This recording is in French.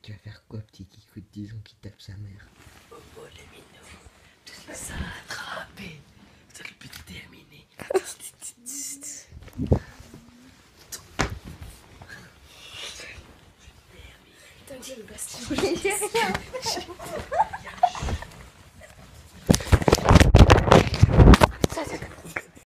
Tu vas faire quoi, petit Kiko de 10 ans qui tape sa mère? Oh, les minous, tu les as attrapés.